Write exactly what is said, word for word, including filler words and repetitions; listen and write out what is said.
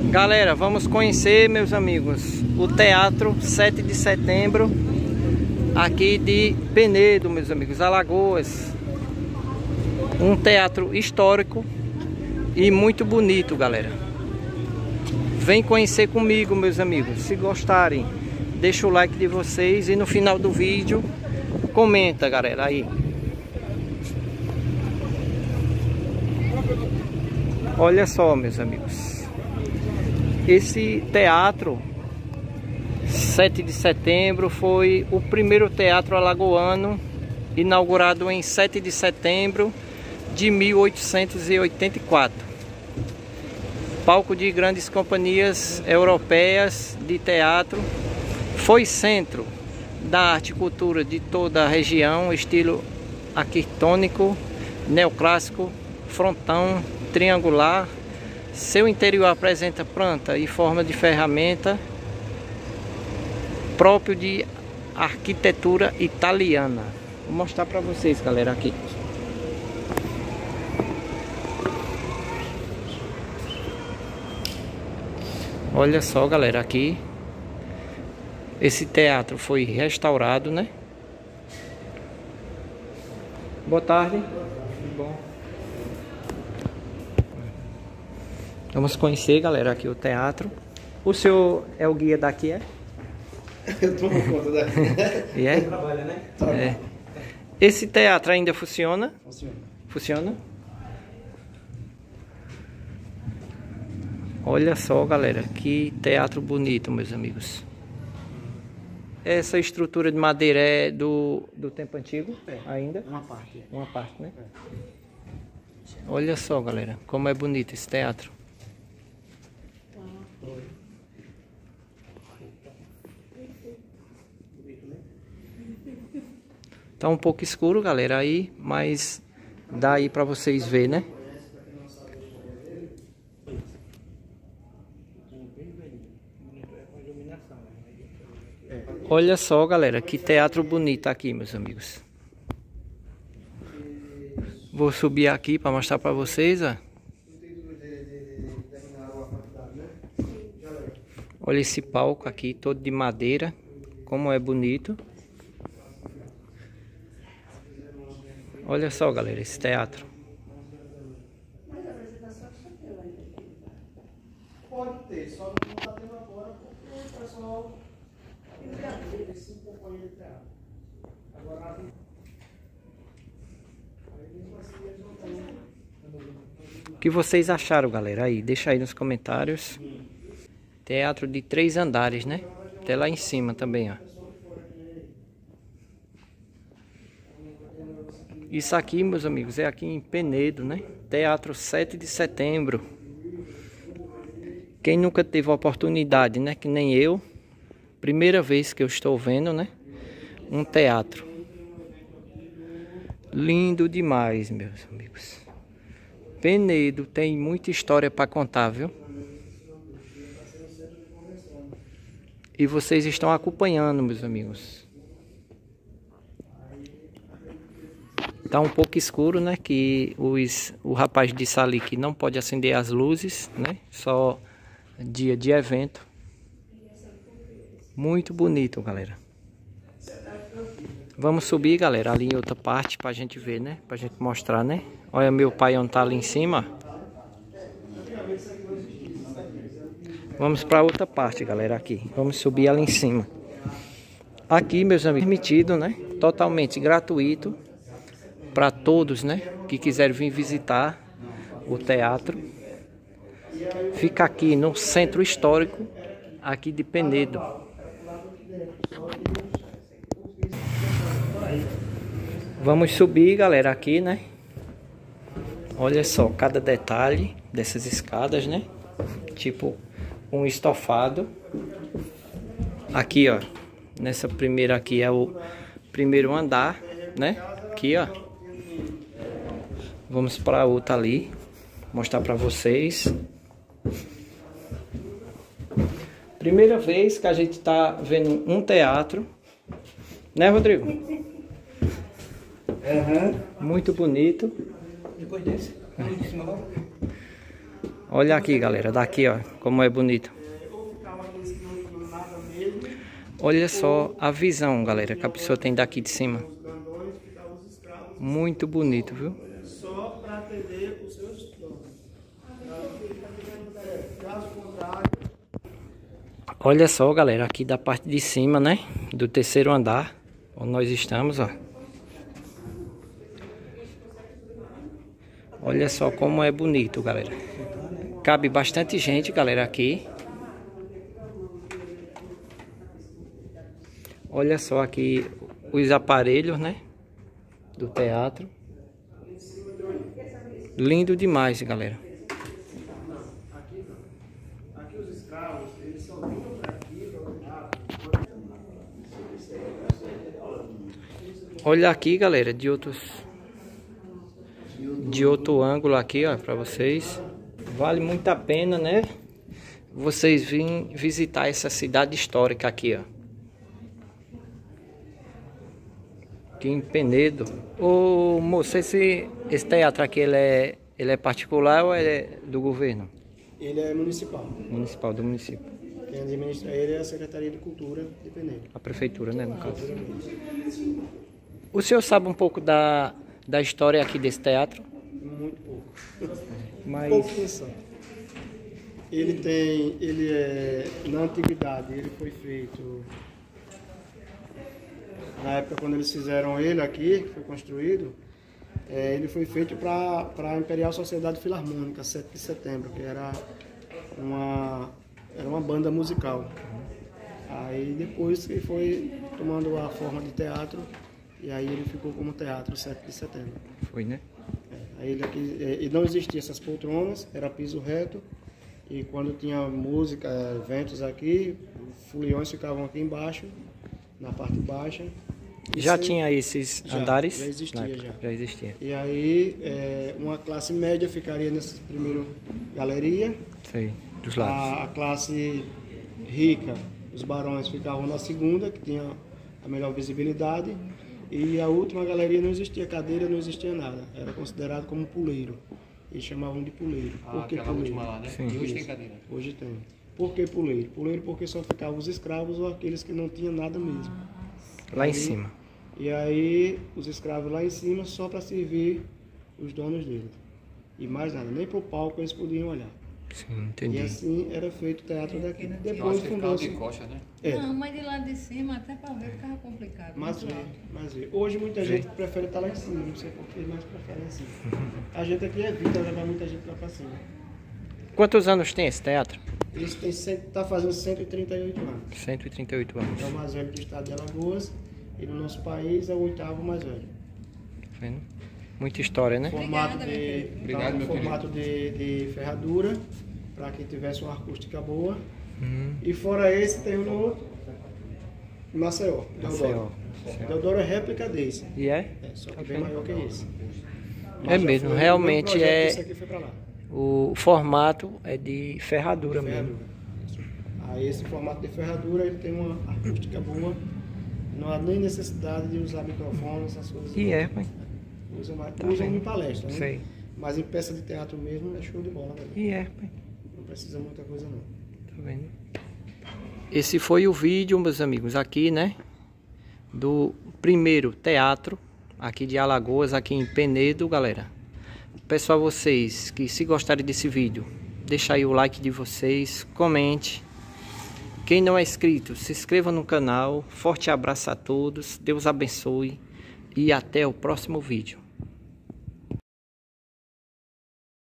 Galera, vamos conhecer, meus amigos, o Teatro sete de Setembro aqui de Penedo, meus amigos, Alagoas. Um teatro histórico e muito bonito, galera. Vem conhecer comigo, meus amigos. Se gostarem, deixa o like de vocês e no final do vídeo comenta, galera, aí. Olha só, meus amigos, esse teatro sete de setembro foi o primeiro teatro alagoano, inaugurado em sete de setembro de mil oitocentos e oitenta e quatro. Palco de grandes companhias europeias de teatro, foi centro da arte e cultura de toda a região, estilo arquitetônico, neoclássico, frontão, triangular. Seu interior apresenta planta e forma de ferramenta próprio de arquitetura italiana. Vou mostrar para vocês, galera, aqui. Olha só, galera, aqui esse teatro foi restaurado, né? Boa tarde. Tudo bom? Vamos conhecer, galera, aqui o teatro. O senhor é o guia daqui, é? Eu tomo conta daqui. E é? Trabalha, né? É. Esse teatro ainda funciona? Funciona. Funciona? Olha só, galera, que teatro bonito, meus amigos. Essa estrutura de madeira é do, do tempo antigo? É, ainda? Uma parte. Uma parte, né? É. Olha só, galera, como é bonito esse teatro. Tá um pouco escuro, galera, aí, mas dá aí pra vocês verem, né? Olha só, galera, que teatro bonito aqui, meus amigos. Vou subir aqui para mostrar para vocês, ó. Olha esse palco aqui, todo de madeira, como é bonito. Olha só, galera, esse teatro. Pode ter, só não está tendo agora porque o pessoal tem esse companheiro de teatro. Agora o que vocês acharam, galera? Aí, deixa aí nos comentários. Teatro de três andares, né? Até lá em cima também, ó. Isso aqui, meus amigos, é aqui em Penedo, né? Teatro sete de setembro. Quem nunca teve a oportunidade, né? Que nem eu. Primeira vez que eu estou vendo, né? Um teatro. Lindo demais, meus amigos. Penedo tem muita história para contar, viu? E vocês estão acompanhando, meus amigos. Tá um pouco escuro, né? Que os, o rapaz disse ali que não pode acender as luzes, né? Só dia de evento. Muito bonito, galera. Vamos subir, galera, ali em outra parte pra gente ver, né? Pra gente mostrar, né? Olha meu pai onde tá ali em cima. Vamos pra outra parte, galera, aqui. Vamos subir ali em cima. Aqui, meus amigos, permitido, né? Totalmente gratuito. Para todos, né, que quiserem vir visitar o teatro. Fica aqui no centro histórico aqui de Penedo. Vamos subir, galera, aqui, né? Olha só cada detalhe dessas escadas, né? Tipo um estofado. Aqui, ó, nessa primeira aqui é o primeiro andar, né? Aqui, ó. Vamos para outra ali, mostrar para vocês. Primeira vez que a gente tá vendo um teatro, né, Rodrigo? Uhum. Muito bonito. depois desse, Olha aqui, galera, daqui, ó, como é bonito. Ou ficava aqueles que não tinham nada mesmo. Olha só a visão, galera, que a pessoa tem daqui de cima. Os grandões, ficavam os escravos. Muito bonito, viu? Só para atender os seus planos. Caso contrário. Olha só, galera, aqui da parte de cima, né? Do terceiro andar, onde nós estamos, ó. Olha só como é bonito, galera. Cabe bastante gente, galera, aqui. Olha só aqui os aparelhos, né? Do teatro. Lindo demais, galera. Aqui os escravos, eles só vinham para aqui para Olha aqui, galera, de outros de outro ângulo aqui, ó, para vocês. Vale muito a pena, né? Vocês virem visitar essa cidade histórica aqui, ó. Aqui em Penedo. Ô, moço, esse, esse teatro aqui, ele é, ele é particular ou ele é do governo? Ele é municipal. Municipal, do município. Quem administra ele é a Secretaria de Cultura de Penedo. A prefeitura, né, no caso. O senhor sabe um pouco da, da história aqui desse teatro? Muito pouco. Mas... Pouquinho só. Ele tem, ele é, na antiguidade, ele foi feito, na época quando eles fizeram ele aqui, que foi construído, é, ele foi feito para a Imperial Sociedade Filarmônica, sete de setembro, que era uma, era uma banda musical. Aí depois ele foi tomando a forma de teatro, e aí ele ficou como teatro sete de setembro. Foi, né? É, aí ele aqui, é, e não existiam essas poltronas, era piso reto, e quando tinha música, eventos aqui, foliões ficavam aqui embaixo, na parte baixa. Já Isso tinha esses já, andares? Já existia, época, já. Já existia. E aí, é, uma classe média ficaria nessa primeira galeria. Sei, dos lados. A, a classe rica, os barões, ficavam na segunda, que tinha a melhor visibilidade. E a última galeria não existia cadeira, não existia nada. Era considerado como puleiro. Eles chamavam de puleiro. Ah, Por que aquela puleiro? última lá, né? Sim. E hoje Isso. tem cadeira. Hoje tem. Por que puleiro? Puleiro porque só ficavam os escravos ou aqueles que não tinham nada mesmo. Lá em Aí- cima. E aí os escravos lá em cima só para servir os donos dele. E mais nada, nem para o palco eles podiam olhar. Sim, entendi. E assim era feito o teatro daqui. Eu acho Depois que ficava fundou-se. de costa, né? É, Não, mas de lá de cima até para ver ficava complicado. mas muito vê, alto. mas vê. Hoje muita gente prefere estar lá em cima, não sei porquê, mas prefere em cima. A gente aqui evita levar muita gente lá para cima. Quantos anos tem esse teatro? Isso tem está fazendo cento e trinta e oito anos. cento e trinta e oito anos. É o mais velho do estado de Alagoas e no nosso país é o oitavo mais velho. Tá vendo? Muita história, né? Formato Obrigada, meu de, querido. Obrigado, tá, meu formato de, de ferradura, para que tivesse uma acústica boa. Hum, E fora esse tem um no Maceió, Maceió. Deodoro. Deodoro é réplica desse, e é? é, só que bem maior que esse. É já mesmo, foi- realmente o meu projeto é- desse aqui foi pra lá, O formato é de ferradura mesmo. ferradura. Isso. Aí esse formato de ferradura ele tem uma acústica boa, não há nem necessidade de usar microfone, essas coisas. E é, pai. Usa mais, Tá usam vendo? em palestra, né? Sei. Mas em peça de teatro mesmo é show de bola, né? E é, pai. Não precisa muita coisa não. Tá vendo? Esse foi o vídeo, meus amigos, aqui, né? Do primeiro teatro aqui de Alagoas, aqui em Penedo, galera. Peço a vocês que, se gostarem desse vídeo, deixa aí o like de vocês, comente. Quem não é inscrito, se inscreva no canal. Forte abraço a todos, Deus abençoe e até o próximo vídeo.